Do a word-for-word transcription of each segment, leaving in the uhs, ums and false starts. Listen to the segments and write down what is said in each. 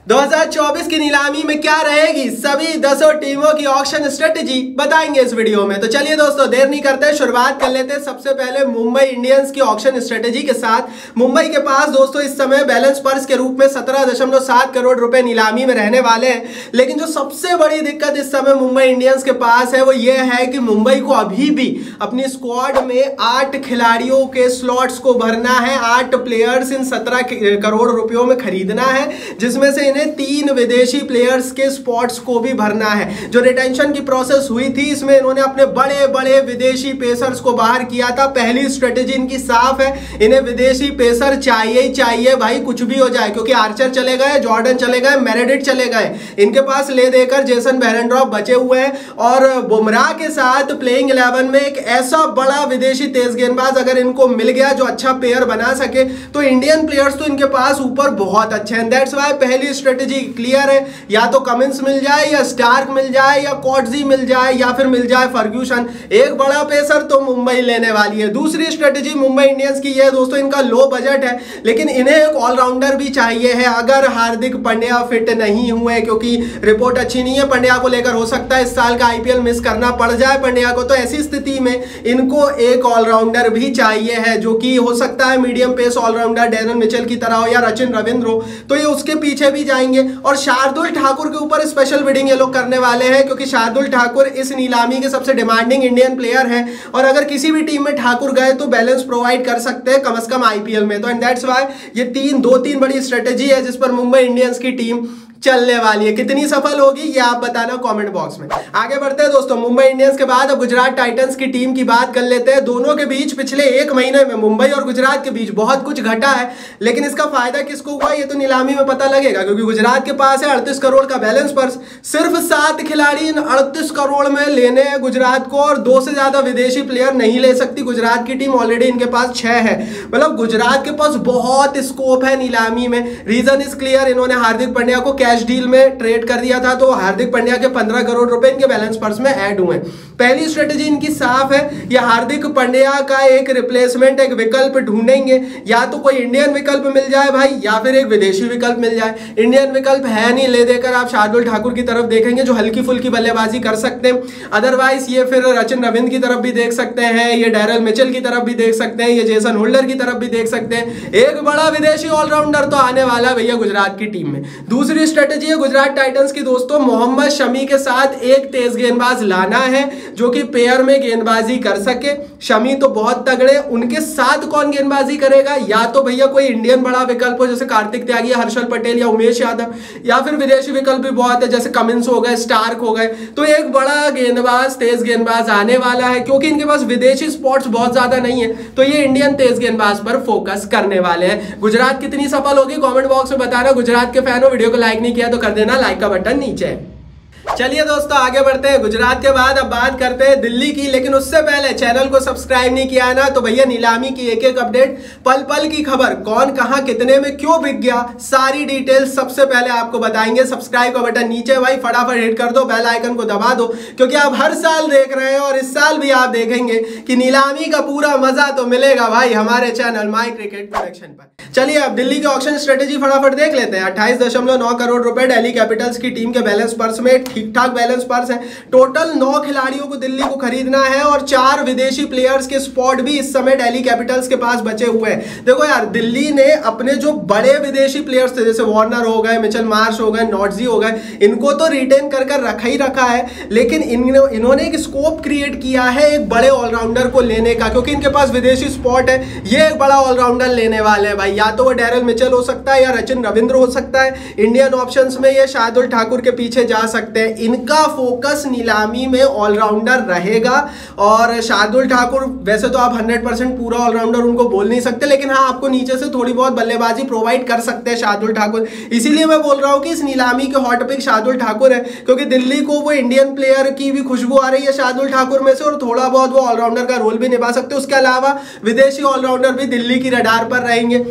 दो हज़ार चौबीस की नीलामी में क्या रहेगी, सभी दसों टीमों की ऑक्शन स्ट्रेटेजी बताएंगे इस वीडियो में। तो चलिए दोस्तों देर नहीं करते, शुरुआत कर लेते हैं सबसे पहले मुंबई इंडियंस की ऑक्शन स्ट्रेटेजी के साथ। मुंबई के पास दोस्तों इस समय बैलेंस पर्स के रूप में सत्रह दशमलव सात करोड़ रुपए नीलामी में रहने वाले हैं। लेकिन जो सबसे बड़ी दिक्कत इस समय मुंबई इंडियंस के पास है वो ये है कि मुंबई को अभी भी अपनी स्क्वाड में आठ खिलाड़ियों के स्लॉट्स को भरना है। आठ प्लेयर्स इन सत्रह करोड़ रुपयों में खरीदना है, जिसमें से तीन विदेशी प्लेयर्स के स्पॉट्स को भी भरना है। जो रिटेंशन की प्रोसेस हुई थी इसमें इन्होंने अपने बड़े बड़े विदेशी पेसर्स को बाहर किया था। पहली स्ट्रेटेजी इनकी साफ है, इन्हें विदेशी पेसर चाहिए ही चाहिए भाई, कुछ भी हो जाए, क्योंकि आर्चर चले गए, जॉर्डन चले गए, मेरेडिथ चले गए, इनके पास ले देकर जेसन बेरेंड्रॉफ बचे हुए हैं। और बुमराह के साथ प्लेइंग इलेवन में एक ऐसा बड़ा विदेशी तेज गेंदबाज अगर इनको मिल गया जो अच्छा पेयर बना सके, तो इंडियन प्लेयर्स तो इनके पास ऊपर बहुत अच्छे हैं। दैट्स व्हाई पहली स्ट्रेटेजी क्लियर है, या तो कमिंस मिल जाए, या स्टार्क मिल जाए, या कॉटजी मिल जाए, या फिर मिल जाए फर्ग्यूसन। एक बड़ा पेसर तो मुंबई लेने वाली है। दूसरी स्ट्रेटेजी मुंबई इंडियंस की है दोस्तों, इनका लो बजट है लेकिन इन्हें एक ऑलराउंडर भी चाहिए है। अगर हार्दिक पांड्या फिट नहीं हुए, क्योंकि रिपोर्ट अच्छी नहीं है पांड्या को लेकर, हो सकता है इस साल का आईपीएल मिस करना पड़ जाए पांड्या को, तो ऐसी स्थिति में इनको एक ऑलराउंडर भी चाहिए है, जो कि हो सकता है medium pace allrounder Daryl Mitchell की तरह हो या रचिन रविंद्र हो, तो ये उसके पीछे भी जाएंगे। और शार्दुल ठाकुर के ऊपर स्पेशल बिडिंग ये लोग करने वाले हैं, क्योंकि शार्दुल ठाकुर इस नीलामी के सबसे डिमांडिंग इंडियन प्लेयर हैं, और अगर किसी भी टीम में ठाकुर गए तो बैलेंस प्रोवाइड कर सकते हैं कम से कम आईपीएल में। तो एंड दैट्स व्हाई ये तीन दो तीन बड़ी स्ट्रेटेजी है जिस पर मुंबई इंडियंस की टीम चलने वाली है। कितनी सफल होगी ये आप बताना कमेंट बॉक्स में। आगे बढ़ते हैं दोस्तों, मुंबई इंडियंस के बाद अब गुजरात टाइटंस की टीम की बात कर लेते हैं। दोनों के बीच पिछले एक महीने में मुंबई और गुजरात के बीच बहुत कुछ घटा है, लेकिन इसका फायदा किसको हुआ ये तो नीलामी में पता लगेगा, क्योंकि गुजरात के पास है अड़तीस करोड़ का बैलेंस पर्स। सिर्फ सात खिलाड़ी इन अड़तीस करोड़ में लेने हैं गुजरात को, और दो से ज्यादा विदेशी प्लेयर नहीं ले सकती गुजरात की टीम। ऑलरेडी इनके पास छह है, मतलब गुजरात के पास बहुत स्कोप है नीलामी में। रीजन इज क्लियर, इन्होंने हार्दिक पांड्या को कैश डील में ट्रेड कर दिया था, तो हार्दिक पांड्या के पंद्रह करोड़ रुपए इनके बैलेंस पर्स में ऐड हुए। पहली स्ट्रेटेजी इनकी साफ है, ये हार्दिक पांड्या का एक रिप्लेसमेंट, एक विकल्प ढूंढेंगे। या तो कोई इंडियन विकल्प मिल जाए भाई, या फिर एक विदेशी विकल्प मिल जाए। इंडियन विकल्प है नहीं, ले देकर आप शार्दुल ठाकुर की तरफ देखेंगे जो हल्की फुल्की बल्लेबाजी कर सकते हैं। अदरवाइज ये फिर रचिन रविंद्र की तरफ भी देख सकते हैं, ये डेरल मिचेल की तरफ भी देख सकते हैं, ये जेसन होल्डर की तरफ भी देख सकते हैं। एक बड़ा विदेशी ऑलराउंडर तो आने वाला है भैया गुजरात की टीम में। दूसरी स्ट्रेटेजी गुजरात टाइटंस की दोस्तों, मोहम्मद शमी के साथ एक तेज गेंदबाज लाना है जो कि पेयर में गेंदबाजी कर सके। शमी तो बहुत तगड़े, उनके साथ कौन गेंदबाजी करेगा? या तो भैया कोई इंडियन बड़ा विकल्प हो जैसे कार्तिक त्यागी, हर्षल पटेल या उमेश यादव, या फिर विदेशी विकल्प भी बहुत है जैसे कमिंस हो गए, स्टार्क हो गए। तो एक बड़ा गेंदबाज, तेज गेंदबाज आने वाला है, क्योंकि इनके पास विदेशी स्पॉट्स बहुत ज्यादा नहीं है, तो ये इंडियन तेज गेंदबाज पर फोकस करने वाले हैं। गुजरात कितनी सफल होगी कमेंट बॉक्स में बताना। गुजरात के फैन हो, वीडियो को लाइक नहीं किया तो कर देना लाइक का बटन नीचे। चलिए दोस्तों आगे बढ़ते हैं, गुजरात के बाद अब बात करते हैं दिल्ली की। लेकिन उससे पहले चैनल को सब्सक्राइब नहीं किया है ना, तो भैया नीलामी की एक एक अपडेट, पल पल की खबर, कौन कहां कितने में क्यों बिक गया, सारी डिटेल्स सबसे पहले आपको बताएंगे। सब्सक्राइब का बटन नीचे भाई फटाफट हिट कर दो, बेल आइकन को दबा दो, क्योंकि आप हर साल देख रहे हैं और इस साल भी आप देखेंगे कि नीलामी का पूरा मजा तो मिलेगा भाई हमारे चैनल माई क्रिकेट प्रोडक्शन पर। चलिए अब दिल्ली की ऑक्शन स्ट्रेटेजी फटाफट देख लेते हैं। अट्ठाईस दशमलव नौ करोड़ रुपए दिल्ली कैपिटल्स की टीम के बैलेंस पर्स में, ठीक ठाक बैलेंस पर्स है। टोटल नौ खिलाड़ियों को दिल्ली को खरीदना है, और चार विदेशी प्लेयर्स के स्पॉट भी इस समय दिल्ली कैपिटल्स के पास बचे हुए हैं। देखो यार, दिल्ली ने अपने जो बड़े विदेशी प्लेयर्स थे जैसे वार्नर हो गए, मिचेल मार्श हो गए, नॉट्जी हो गए, इनको तो रिटेन कर कर रखा ही रखा है, लेकिन इन, इन्होंने एक स्कोप क्रिएट किया है एक बड़े ऑलराउंडर को लेने का, क्योंकि इनके पास विदेशी स्पॉट है। ये एक बड़ा ऑलराउंडर लेने वाले हैं भाई, या तो वो डेरल मिचेल हो सकता है या रचिन रविंद्र हो सकता है। इंडियन ऑप्शंस में ये शार्दुल ठाकुर के पीछे जा सकते हैं। इनका फोकस नीलामी में ऑलराउंडर रहेगा, और शार्दुल ठाकुर वैसे तो आप हंड्रेड परसेंट पूरा ऑलराउंडर उनको बोल नहीं सकते, लेकिन हाँ आपको नीचे से थोड़ी बहुत बल्लेबाजी प्रोवाइड कर सकते हैं शार्दुल ठाकुर। इसीलिए मैं बोल रहा हूँ कि इस नीलामी के हॉट पिक शार्दुल ठाकुर है, क्योंकि दिल्ली को वो इंडियन प्लेयर की भी खुशबू आ रही है शार्दुल ठाकुर में से, और थोड़ा बहुत वो ऑलराउंडर का रोल भी निभा सकते हैं। उसके अलावा विदेशी ऑलराउंडर भी दिल्ली की रडार पर रहेंगे।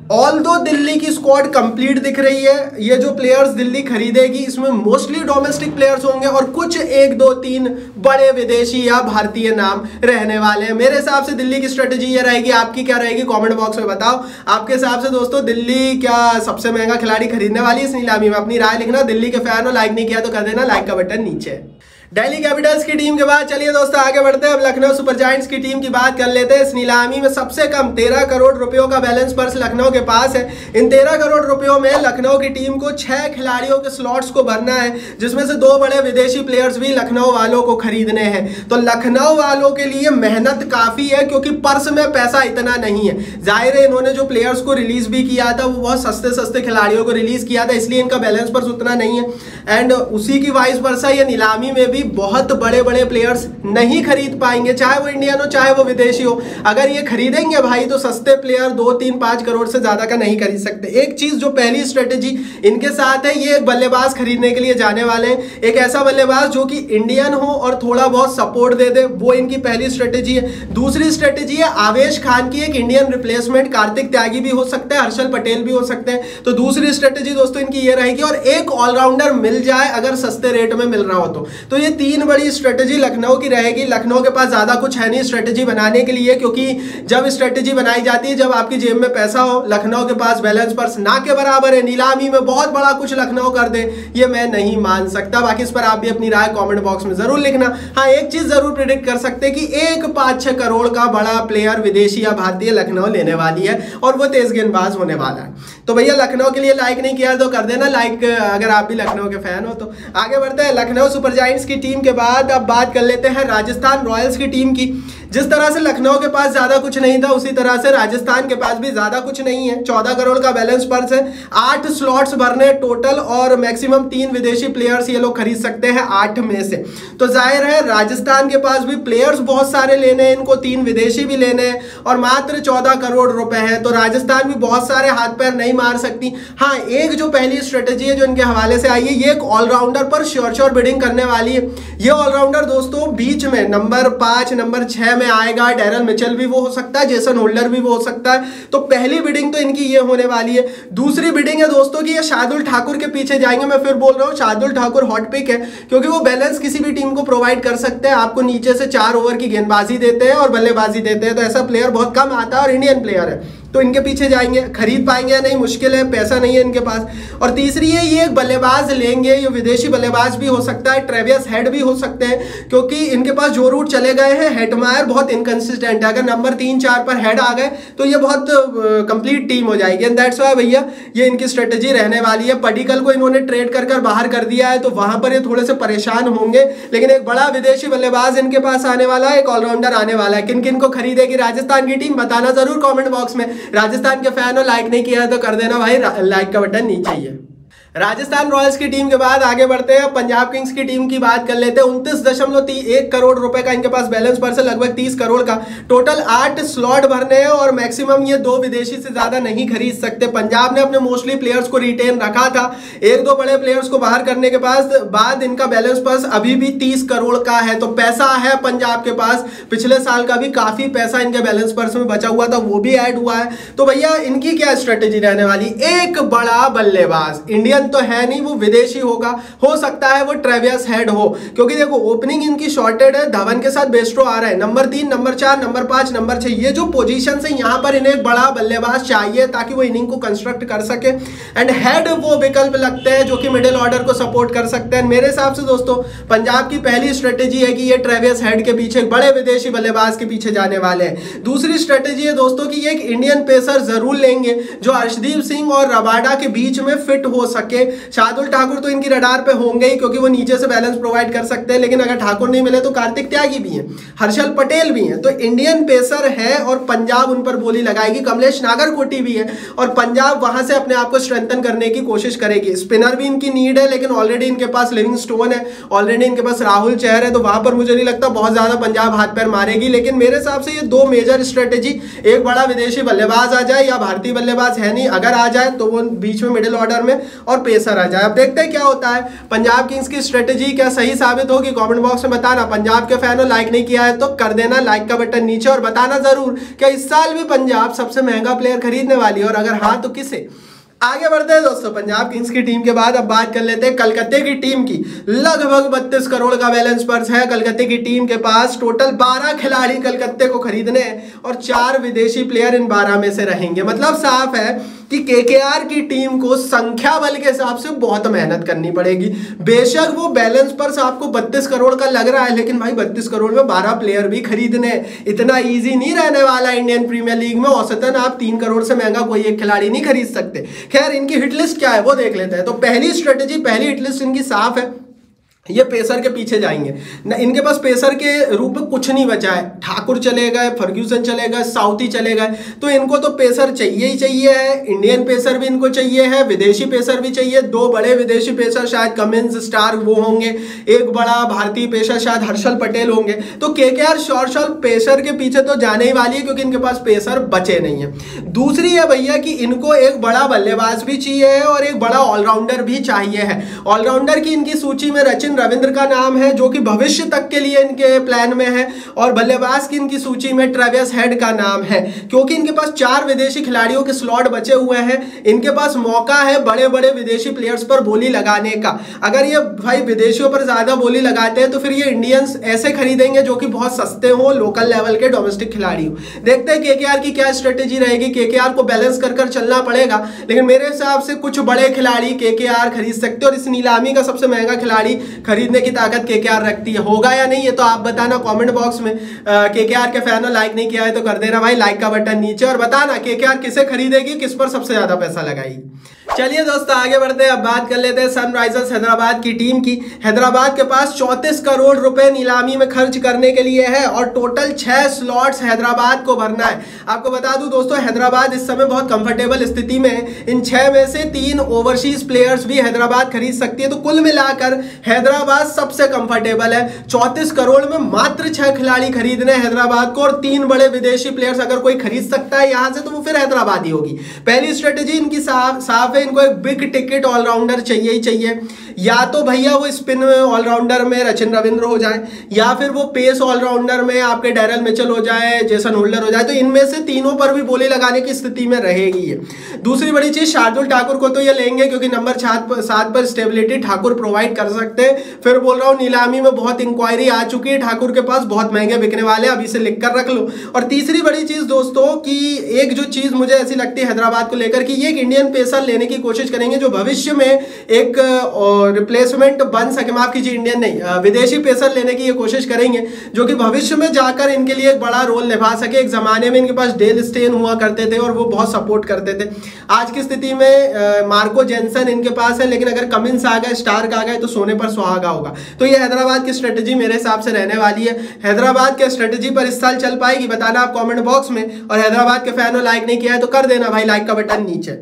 ऑल दो दिल्ली की स्क्वाड कंप्लीट दिख रही है, ये जो प्लेयर्स दिल्ली खरीदेगी इसमें मोस्टली डोमेस्टिक प्लेयर्स होंगे और कुछ एक दो तीन बड़े विदेशी या भारतीय नाम रहने वाले हैं। मेरे हिसाब से दिल्ली की स्ट्रेटेजी ये रहेगी, आपकी क्या रहेगी कमेंट बॉक्स में बताओ। आपके हिसाब से दोस्तों दिल्ली क्या सबसे महंगा खिलाड़ी खरीदने वाली है इस नीलामी में? अपनी राय लिखना। दिल्ली के फैन हो, लाइक नहीं किया तो कर देना लाइक का बटन नीचे। दिल्ली कैपिटल्स की टीम के बाद चलिए दोस्तों आगे बढ़ते हैं। अब लखनऊ सुपर जायंट्स की टीम की बात कर लेते हैं। इस नीलामी में सबसे कम तेरह करोड़ रुपयों का बैलेंस पर्स लखनऊ के पास है। इन तेरह करोड़ रुपयों में लखनऊ की टीम को छह खिलाड़ियों के स्लॉट्स को भरना है, जिसमें से दो बड़े विदेशी प्लेयर्स भी लखनऊ वालों को खरीदने हैं। तो लखनऊ वालों के लिए मेहनत काफी है क्योंकि पर्स में पैसा इतना नहीं है। जाहिर है इन्होंने जो प्लेयर्स को रिलीज भी किया था वो बहुत सस्ते सस्ते खिलाड़ियों को रिलीज किया था, इसलिए इनका बैलेंस पर्स उतना नहीं है। एंड उसी की वाइस वर्सा ये नीलामी में भी बहुत बड़े बड़े प्लेयर्स नहीं खरीद पाएंगे, चाहे वो इंडियन हो चाहे वो विदेशी हो। अगर ये खरीदेंगे भाई तो सस्ते प्लेयर दो तीन पांच करोड़ से ज्यादा का नहीं खरीद सकते। एक चीज जो पहली स्ट्रेटेजी इनके साथ है, ये एक बल्लेबाज खरीदने के लिए जाने वाले हैं। एक ऐसा बल्लेबाज जो कि इंडियन हो और थोड़ा बहुत सपोर्ट दे दे, वो इनकी पहली स्ट्रेटेजी है। दूसरी स्ट्रेटेजी है आवेश खान की, एक इंडियन रिप्लेसमेंट। कार्तिक त्यागी भी हो सकता है, हर्षल पटेल भी हो सकते हैं। तो दूसरी स्ट्रेटेजी दोस्तों इनकी ये रहेगी। और एक ऑलराउंडर मिल जाए अगर सस्ते रेट में मिल रहा हो तो, तो ये तीन बड़ी स्ट्रेटेजी लखनऊ की रहेगी। लखनऊ के पास ज्यादा कुछ है नहीं स्ट्रेटेजी बनाने के लिए, क्योंकि जब स्ट्रेटेजी बनाई जाती है जब आपकी जेब में पैसा हो। लखनऊ के पास बैलेंस पर्स ना के बराबर है, नीलामी में बहुत बड़ा कुछ लखनऊ कर दे ये मैं नहीं मान सकता। बाकी इस पर आप भी अपनी राय कमेंट बॉक्स में जरूर लिखना। हाँ एक चीज जरूर प्रेडिक्ट कर सकते हैं कि एक पांच छह करोड़ का बड़ा प्लेयर विदेशी या भारतीय लखनऊ लेने वाली है और वो तेज गेंदबाज होने वाला है। तो भैया लखनऊ के लिए लाइक नहीं किया तो कर देना लाइक, अगर आप भी लखनऊ के फैन हो तो। आगे बढ़ते हैं लखनऊ सुपर जायंट्स की टीम के बाद अब बात कर लेते हैं राजस्थान रॉयल्स की टीम की। जिस तरह से लखनऊ के पास ज्यादा कुछ नहीं था उसी तरह से राजस्थान के पास भी ज्यादा कुछ नहीं है। चौदह करोड़ का बैलेंस पर्स है, आठ स्लॉट्स भरने टोटल और मैक्सिमम तीन विदेशी प्लेयर्स ये लोग खरीद सकते हैं आठ में से। तो जाहिर है राजस्थान के पास भी प्लेयर्स बहुत सारे लेने हैं, इनको तीन विदेशी भी लेने हैं और मात्र चौदह करोड़ रुपए हैं। तो राजस्थान भी बहुत सारे हाथ पैर नहीं मार सकती। हाँ एक जो पहली स्ट्रेटेजी है जो इनके हवाले से आई है, ये एक ऑलराउंडर पर श्योर श्योर बिडिंग करने वाली है। ये ऑलराउंडर दोस्तों बीच में नंबर पांच नंबर छह में आएगा। डैरल मिचेल भी वो हो सकता है, जेसन होल्डर भी वो हो सकता है। तो पहली बिडिंग तो इनकी ये होने वाली है। दूसरी बिडिंग है दोस्तों की ये शार्दुल ठाकुर के पीछे जाएंगे। मैं फिर बोल रहा हूँ शार्दुल ठाकुर हॉट पिक है क्योंकि वो बैलेंस किसी भी टीम को प्रोवाइड कर सकते हैं। आपको नीचे से चार ओवर की गेंदबाजी देते हैं और बल्लेबाजी देते हैं, तो ऐसा प्लेयर बहुत कम आता है और इंडियन प्लेयर है। तो इनके पीछे जाएंगे, खरीद पाएंगे या नहीं मुश्किल है, पैसा नहीं है इनके पास। और तीसरी है ये एक बल्लेबाज लेंगे, ये विदेशी बल्लेबाज भी हो सकता है, ट्रेविस हेड भी हो सकते हैं क्योंकि इनके पास जो रूट चले गए हैं हेटमायर बहुत इनकंसिस्टेंट है। अगर नंबर तीन चार पर हेड आ गए तो ये बहुत कंप्लीट टीम हो जाएगी। एंड दैट्स व्हाई भैया ये इनकी स्ट्रेटेजी रहने वाली है। पडिक्कल को इन्होंने ट्रेड कर कर बाहर कर दिया है तो वहां पर ये थोड़े से परेशान होंगे, लेकिन एक बड़ा विदेशी बल्लेबाज इनके पास आने वाला है, एक ऑलराउंडर आने वाला है। किन किन को खरीदेगी राजस्थान की टीम बताना जरूर कमेंट बॉक्स में। राजस्थान के फैन हो, लाइक नहीं किया तो कर देना भाई, लाइक का बटन नीचे ही है। राजस्थान रॉयल्स की टीम के बाद आगे बढ़ते हैं। पंजाब किंग्स की टीम की बात कर लेते हैं। उनतीस दशमलव एक करोड़ रुपए का इनके पास बैलेंस पर्स है, लगभग तीस करोड़ का। टोटल आठ स्लॉट भरने हैं और मैक्सिमम ये दो विदेशी से ज्यादा नहीं खरीद सकते। पंजाब ने अपने मोस्टली प्लेयर्स को रिटेन रखा था, एक दो बड़े प्लेयर्स को बाहर करने के बाद बाद इनका बैलेंस पर्स अभी भी तीस करोड़ का है। तो पैसा है पंजाब के पास, पिछले साल का भी काफी पैसा इनके बैलेंस पर्स में बचा हुआ था, वो भी ऐड हुआ है। तो भैया इनकी क्या स्ट्रेटेजी रहने वाली? एक बड़ा बल्लेबाज, इंडियन तो है नहीं, वो विदेशी होगा, हो सकता है वो ट्रेविस हेड हो क्योंकि देखो ओपनिंग इनकी शॉर्टेड है। धवन के साथ बेस्ट्रो आ रहा है, नंबर तीन नंबर चार नंबर पांच नंबर छह, ये जो पोजीशन है यहाँ पर इन्हें एक बड़ा बल्लेबाज चाहिए ताकि वो इनिंग को कंस्ट्रक्ट कर सके। एंड हेड वो विकल्प लगते हैं जो कि मिडिल ऑर्डर को सपोर्ट कर सकते हैं। मेरे हिसाब से दोस्तों पंजाब की पहली स्ट्रेटेजी है कि ये ट्रेविस हेड के पीछे बड़े विदेशी बल्लेबाज के पीछे जाने वाले हैं। दूसरी स्ट्रेटेजी है दोस्तों की ये एक इंडियन पेसर जरूर लेंगे जो अर्शदीप सिंह और रबाडा के बीच में फिट हो सके। शार्दुल ठाकुर तो इनकी रडार पे होंगे ही क्योंकि वो नीचे से बैलेंस प्रोवाइड कर सकते हैं, लेकिन अगर ठाकुर नहीं मिले तो कार्तिक त्यागी भी हैं, हर्षल पटेल भी हैं। तो इंडियन पेसर है और पंजाब उन पर बोली लगाएगी। कमलेश नागरकोटी भी है और पंजाब वहां से अपने आप को स्ट्रेंथन करने की कोशिश करेगी। स्पिनर भी इनकी नीड है, लेकिन ऑलरेडी इनके पास लिविंगस्टोन है, ऑलरेडी इनके पास राहुल चहर है, तो वहां पर मुझे नहीं लगता बहुत ज्यादा पंजाब हाथ पैर मारेगी। लेकिन मेरे हिसाब से ये दो मेजर स्ट्रेटेजी, एक बड़ा विदेशी बल्लेबाज आ जाए या भारतीय बल्लेबाज है नहीं, अगर आ जाए तो वो बीच में मिडिल ऑर्डर में, और और पेसर आ जाए। अब देखते हैं क्या होता है, पंजाब किंग्स की स्ट्रेटेजी क्या सही साबित होगी, कमेंट बॉक्स में बताना। पंजाब के फैन हो, लाइक नहीं किया है तो कर देना लाइक का बटन नीचे, और बताना जरूर क्या इस साल भी पंजाब सबसे महंगा प्लेयर खरीदने वाली है, और अगर हाँ तो किसे। आगे बढ़ते हैं दोस्तों, पंजाब किंग्स की टीम के बाद अब बात कर लेते हैं कलकत्ते की टीम की। लगभग बत्तीस करोड़ का बैलेंस पर्स है कलकत्ते की टीम के पास। टोटल बारह खिलाड़ी कलकत्ते को खरीदने हैं और चार विदेशी प्लेयर इन बारह में से रहेंगे। मतलब साफ है कि केकेआर की टीम को संख्या बल के हिसाब से बहुत मेहनत करनी पड़ेगी। बेशक वो बैलेंस पर्स आपको बत्तीस करोड़ का लग रहा है, लेकिन भाई बत्तीस करोड़ में बारह प्लेयर भी खरीदने, इतना इजी नहीं रहने वाला। इंडियन प्रीमियर लीग में औसतन आप तीन करोड़ से महंगा कोई एक खिलाड़ी नहीं खरीद सकते। खैर इनकी हिट लिस्ट क्या है वो देख लेते हैं। तो पहली स्ट्रेटेजी, पहली हिट लिस्ट इनकी साफ है, ये पेसर के पीछे जाएंगे ना। इनके पास पेसर के रूप में कुछ नहीं बचा है। ठाकुर चले गए, फर्ग्यूसन चले गए, साउथी चले गए, तो इनको तो पेसर चाहिए ही चाहिए है। इंडियन पेसर भी इनको चाहिए है, विदेशी पेसर भी चाहिए। दो बड़े विदेशी पेसर शायद कमिंस, स्टार वो होंगे, एक बड़ा भारतीय पेसर शायद हर्षल पटेल होंगे। तो केकेआर शॉर्ट शॉर्ट पेसर के पीछे तो जाने ही वाली है, क्योंकि इनके पास पेसर बचे नहीं है। दूसरी है भैया कि इनको एक बड़ा बल्लेबाज भी चाहिए है और एक बड़ा ऑलराउंडर भी चाहिए है। ऑलराउंडर की इनकी सूची में रचिन रविंद्र का नाम है, जो कि भविष्य तक के लिए इनके प्लान में है, और बल्लेबाज की इनकी सूची में ट्रेविस हेड का नाम है, क्योंकि इनके पास चार विदेशी खिलाड़ियों के स्लॉट बचे हुए हैं। इनके पास मौका है बड़े बड़े विदेशी प्लेयर्स पर बोली लगाने का। अगर ये भाई विदेशियों पर ज्यादा बोली लगाते हैं तो फिर ये इंडियंस ऐसे खरीदेंगे जो कि बहुत सस्ते हो, लोकल लेवल के डोमेस्टिक खिलाड़ी हो। देखते हैं केकेआर की क्या स्ट्रेटेजी रहेगी। केकेआर को बैलेंस कर कर चलना पड़ेगा, लेकिन मेरे हिसाब से कुछ बड़े खिलाड़ी केकेआर खरीद सकते हैं, और इस नीलामी का सबसे महंगा खिलाड़ी खरीदने की ताकत केकेआर रखती है। होगा या नहीं ये तो आप बताना कमेंट बॉक्स में। केकेआर के फैन हो, लाइक नहीं किया है तो कर देना भाई लाइक का बटन नीचे, और बताना केकेआर किसे खरीदेगी, किस पर सबसे ज्यादा पैसा लगाएगी। चलिए दोस्तों आगे बढ़ते हैं। अब बात कर लेते हैं सनराइजर्स हैदराबाद की टीम की। हैदराबाद के पास चौंतीस करोड़ रुपए नीलामी में खर्च करने के लिए है, और टोटल छह स्लॉट्स हैदराबाद को भरना है। आपको बता दूं दोस्तों, हैदराबाद इस समय बहुत कंफर्टेबल स्थिति में है। इन छह में से तीन ओवरसीज प्लेयर्स भी हैदराबाद खरीद सकती है, तो कुल मिलाकर हैदराबाद सबसे कंफर्टेबल है। चौंतीस करोड़ में मात्र छह खिलाड़ी खरीदने हैदराबाद को, और तीन बड़े विदेशी प्लेयर्स अगर कोई खरीद सकता है यहां से तो वो फिर हैदराबाद ही होगी। पहली स्ट्रेटेजी इनकी साफ साफ है, इनको एक बिग टिकट ऑलराउंडर चाहिए ही चाहिए। या तो भैया वो स्पिन ऑलराउंडर में रचिन रविंद्र हो जाए, या फिर वो पेस ऑलराउंडर में आपके डैरल मिचेल हो जाए, जेसन होल्डर हो जाए। तो इनमें से तीनों पर भी बोली लगाने की स्थिति में रहेगी ये। दूसरी बड़ी चीज, शार्दुल ठाकुर को तो ये लेंगे, क्योंकि नंबर सात पर स्टेबिलिटी ठाकुर प्रोवाइड कर सकते हैं। फिर बोल रहा हूँ नीलामी में बहुत इंक्वायरी आ चुकी है, ठाकुर के पास बहुत महंगे बिकने वाले, अभी से लिख कर रख लो। और तीसरी बड़ी चीज दोस्तों कि एक जो चीज मुझे ऐसी लगती है हैदराबाद को लेकर कि ये एक इंडियन पेसर लेने की कोशिश करेंगे जो भविष्य में एक रिप्लेसमेंट बन सके। माफ कीजिए, इंडियन नहीं, विदेशी पेसर लेने की ये कोशिश करेंगे जो कि भविष्य में जाकर इनके लिए एक बड़ा रोल निभा सके। एक जमाने में इनके पास डेल स्टेन हुआ करते थे और वो बहुत सपोर्ट करते थे। आज की स्थिति में मार्को जेनसन इनके पास है, लेकिन अगर कमिंस आ गए, स्टार्क आ गए तो सोने पर सुहागा होगा। तो ये हैदराबाद की स्ट्रेटेजी मेरे हिसाब से रहने वाली है। हैदराबाद के स्ट्रेटेजी पर इस साल चल पाएगी, बताना आप कमेंट बॉक्स में। और हैदराबाद के फैन हो, लाइक नहीं किया है तो कर देना भाई लाइक का बटन नीचे।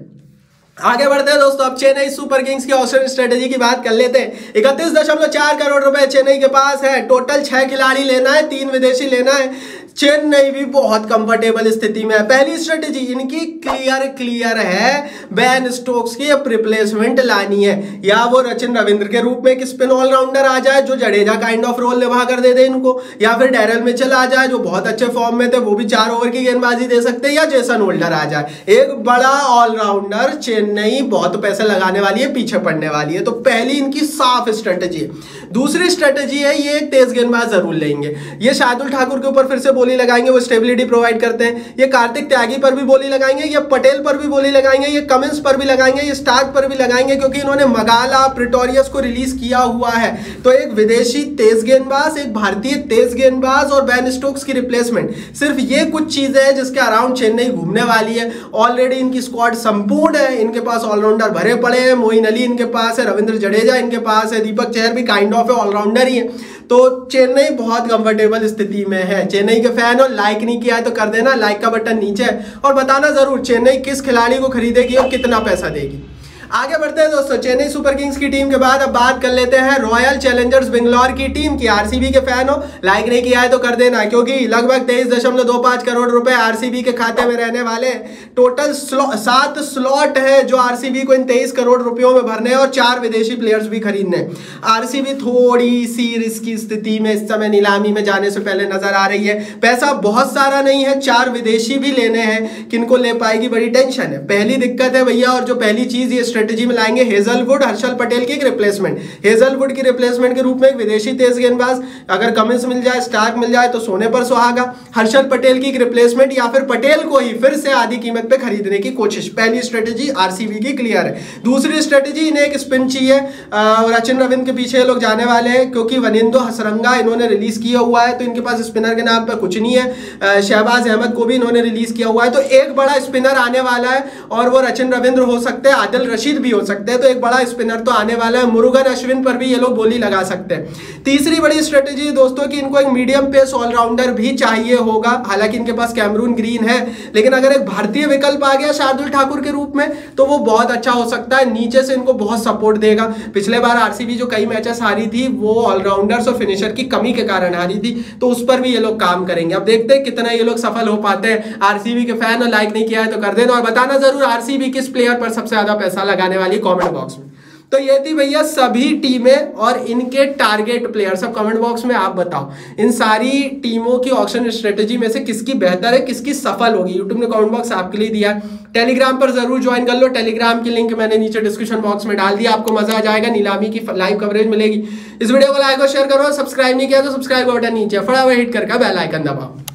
आगे बढ़ते हैं दोस्तों, अब चेन्नई सुपर किंग्स की ऑक्शन स्ट्रेटेजी की बात कर लेते हैं। इकतीस दशमलव चार करोड़ रुपए चेन्नई के पास है। टोटल छह खिलाड़ी लेना है, तीन विदेशी लेना है। चेन्नई भी बहुत कंफर्टेबल स्थिति में है। पहली स्ट्रेटेजी इनकी क्लियर क्लियर है, बेन स्टोक्स की रिप्लेसमेंट लानी है, या वो रचिन रविंद्र के रूप में एक स्पिन ऑलराउंडर आ जाए जो जडेजा काइंड ऑफ रोल निभा कर दे दे इनको, या फिर डैरल मिचेल आ जाए जो बहुत अच्छे फॉर्म में थे, वो भी चार ओवर की गेंदबाजी दे सकते हैं, या जेसन होल्डर आ जाए, एक बड़ा ऑलराउंडर। चेन्नई बहुत पैसे लगाने वाली है, पीछे पड़ने वाली है। तो पहली इनकी साफ स्ट्रेटेजी है। दूसरी स्ट्रेटेजी है ये एक तेज गेंदबाज जरूर लेंगे। ये शार्दुल ठाकुर के ऊपर फिर से बोली लगाएंगे, वो स्टेबिलिटी प्रोवाइड करते हैं। ये कार्तिक त्यागी पर भी बोली लगाएंगे, ये पटेल पर भी बोली लगाएंगे, ये कमिंस पर भी लगाएंगे, ये स्टार्क पर भी लगाएंगे, क्योंकि इन्होंने मगाला प्रिटोरियस को रिलीज किया हुआ है। तो एक विदेशी तेज गेंदबाज, एक भारतीय तेज गेंदबाज और बेन स्टोक्स की रिप्लेसमेंट, सिर्फ ये कुछ चीजें हैं जिसके अराउंड चेन्नई घूमने वाली है। ऑलरेडी इनकी स्क्वाड संपूर्ण है, इनके पास ऑलराउंडर भरे पड़े हैं। मोइन अली इनके पास है, रविंद्र जडेजा इनके पास है, दीपक चहर भी काइंड ऑफ ऑलराउंडर ही है। तो चेन्नई बहुत कंफर्टेबल स्थिति में है। चेन्नई के फैन हो, लाइक नहीं किया है तो कर देना लाइक का बटन नीचे, और बताना जरूर चेन्नई किस खिलाड़ी को खरीदेगी और कितना पैसा देगी। आगे बढ़ते हैं दोस्तों, चेन्नई सुपर किंग्स की टीम के बाद अब बात कर लेते हैं रॉयल चैलेंजर्स बेंगलोर की टीम की। आरसीबी के फैन हो, लाइक नहीं किया है तो कर देना, क्योंकि लगभग तेईस दशमलव दो पांच करोड़ रुपए आरसीबी के खाते में रहने वाले। टोटल सात स्लॉट है जो आरसीबी को इन तेईस करोड़ रुपयों में भरने हैं और चार विदेशी प्लेयर्स भी खरीदने। आरसीबी थोड़ी सी रिस्की स्थिति में इस समय नीलामी में जाने से पहले नजर आ रही है। पैसा बहुत सारा नहीं है, चार विदेशी भी लेने हैं, किनको ले पाएगी बड़ी टेंशन है। पहली दिक्कत है भैया, और जो पहली चीज ये स्ट्रेटेजी में लाएंगे, हेजलवुड, हर्षल पटेल की एक रिप्लेसमेंट। हेजलवुड की रिप्लेसमेंट के रूप में एक विदेशी तेज गेंदबाज, अगर कमिंस मिल जाए, स्टार्क मिल जाए तो सोने पर सुहागा। हर्षल पटेल की एक रिप्लेसमेंट या फिर पटेल को ही फिर से आधी कीमत पे खरीदने की कोशिश। पहली स्ट्रेटेजी आरसीबी की क्लियर है। दूसरी स्ट्रेटेजी, इन्हें एक स्पिन चाहिए। रचिन रविंद्र के पीछे लोग जाने वाले हैं, क्योंकि वनिंदो हसरंगा इन्होंने रिलीज किया हुआ है, तो इनके पास स्पिनर के नाम पे कुछ नहीं है। शहबाज अहमद को भी इन्होंने रिलीज किया हुआ है, तो एक बड़ा स्पिनर आने वाला है, और वो रचिन रविंद्र हो सकते हैं, आदिल रशीद भी हो सकते हैं, तो एक बड़ा स्पिनर तो आने वाला है। मुरुगन अश्विन पर भी ये लोग बोली लगा सकते हैं। तीसरी बड़ी स्ट्रेटेजी दोस्तों की, इनको एक मीडियम पेस ऑलराउंडर भी चाहिए होगा। हालांकि इनके पास कैमरून ग्रीन है, लेकिन अगर एक भारतीय विकल्प आ गया शार्दुल ठाकुर के रूप में तो वो बहुत अच्छा हो सकता है। नीचे से इनको बहुत सपोर्ट देगा। पिछले बार आरसीबी जो कई मैचेस हारी थी वो ऑलराउंडर्स और फिनिशर की कमी के कारण हारी थी, तो उस पर भी ये लोग काम करेंगे। अब देखते हैं कितना ये लोग सफल हो पाते हैं। आरसीबी के फैन और लाइक नहीं किया है तो कर देना, और बताना जरूर आरसीबी किस प्लेयर पर सबसे ज्यादा पैसा लगाने वाली कमेंट बॉक्स में। तो ये थी भैया सभी टीमें और इनके टारगेट प्लेयर। सब कमेंट बॉक्स में आप बताओ इन सारी टीमों की ऑक्शन स्ट्रेटेजी में से किसकी बेहतर है, किसकी सफल होगी। यूट्यूब ने कमेंट बॉक्स आपके लिए दिया है। टेलीग्राम पर जरूर ज्वाइन कर लो, टेलीग्राम की लिंक मैंने नीचे डिस्क्रिप्शन बॉक्स में डाल दिया। आपको मजा आ जाएगा, नीलामी की लाइव कवरेज मिलेगी। इस वीडियो को लाइक और शेयर करो, सब्सक्राइब नहीं किया तो सब्सक्राइब का बटन नीचे फटाफट हिट करके बेल आइकन दबाओ।